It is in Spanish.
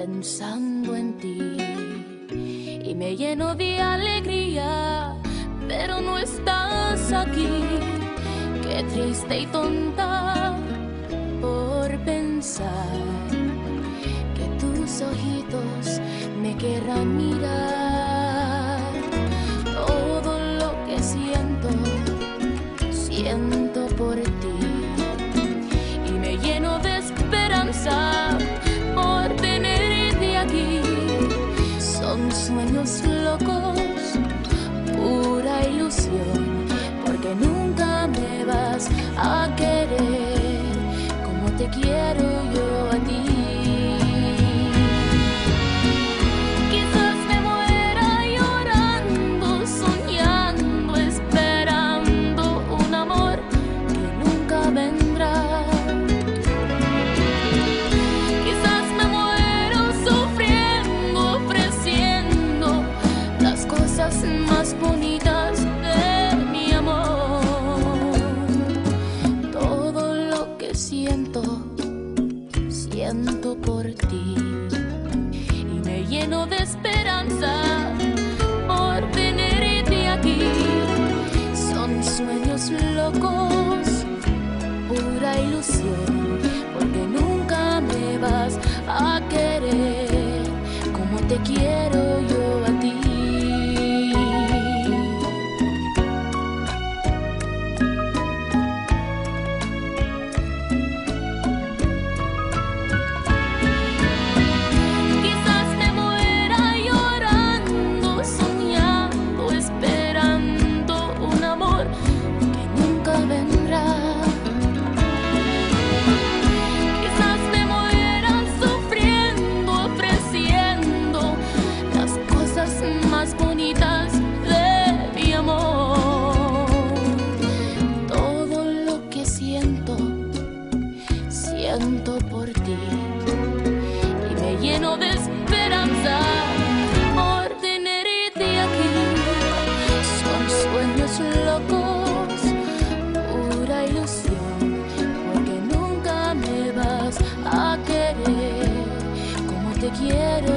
pensando en ti y me lleno de alegría, pero no estás aquí. Qué triste y tonta por pensar que tus ojitos me querrán mirar. Todo lo que siento, siento por ti y me lleno de esperanza por tenerte aquí. Son sueños locos, pura ilusión, porque nunca me vas a querer como te quiero yo a ti. Quizás me muera llorando, soñando, esperando un amor que nunca vendrá. Quizás me muero sufriendo, ofreciendo las cosas más bonitas de mi amor. Todo lo que siento, siento por ti y me lleno de esperanza por tenerte aquí. Son sueños locos, pura ilusión, porque nunca me vas a querer como te quiero yo a ti. Quizás me muera llorando, soñando, esperando un amor que nunca vendrá. Quizás me muera sufriendo, ofreciendo las cosas más bonitas de mi amor. Todo lo que siento, siento por ti y me lleno de esperanza por tenerte aquí. Son sueños locos, pura ilusión, porque nunca me vas a querer como te quiero